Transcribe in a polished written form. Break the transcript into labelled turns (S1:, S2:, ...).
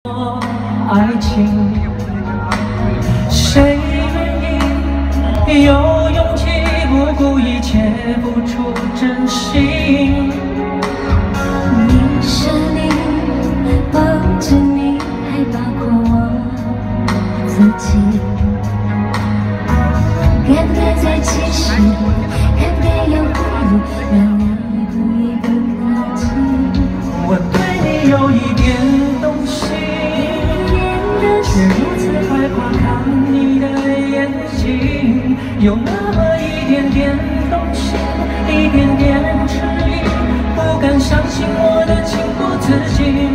S1: 爱情，谁愿意有勇气不顾一切付出真心？
S2: 你是你，不止你，还包括我自己。该不该再继续？该不该有回忆？让一步一步靠近。
S1: 我对你有一点动心，却如此害怕看你的眼睛，有那么一点点动心，一点点迟疑，不敢相信我的情不自禁。